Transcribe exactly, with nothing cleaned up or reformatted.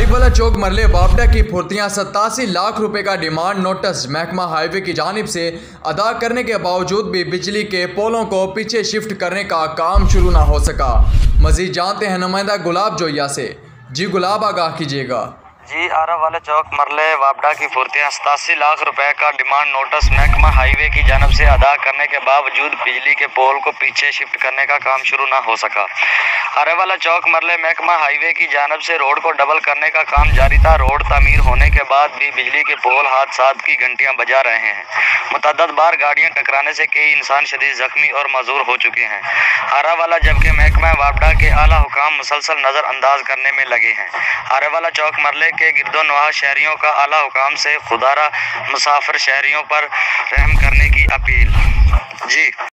आरिफवाला चौक मरले बावडा की फुर्तियाँ सतासी लाख रुपए का डिमांड नोटिस महकमा हाईवे की जानिब से अदा करने के बावजूद भी बिजली के पोलों को पीछे शिफ्ट करने का काम शुरू ना हो सका। मजीद जानते हैं नुमाइंदा गुलाब जोया से। जी गुलाब, आगाह कीजिएगा। जी आरिफवाला चौक मरले बावडा की फुर्तियाँ सतासी लाख रुपए का डिमांड नोटिस महकमा हाईवे की जानब से अदा करने के बावजूद बिजली के पोल को पीछे शिफ्ट करने का काम शुरू ना हो सका। आरिफवाला चौक मरले महकमा हाईवे की जानब से रोड को डबल करने का काम जारी था। रोड तामीर होने के बाद भी बिजली के पोल हादसात की घंटियां बजा रहे हैं। मुतअद्दिद बार गाड़ियां टकराने से कई इंसान शदीद जख्मी और मजूर हो चुके हैं। आरिफवाला जबकि महकमा बावडा के आला हुकाम मुसलसल नज़रअंदाज करने में लगे हैं। आरिफवाला चौक मरले के गिरदोनवाह शहरियों का आला हुकाम से खुदारा मुसाफिर शहरियों पर रहम करने की अपील। जी।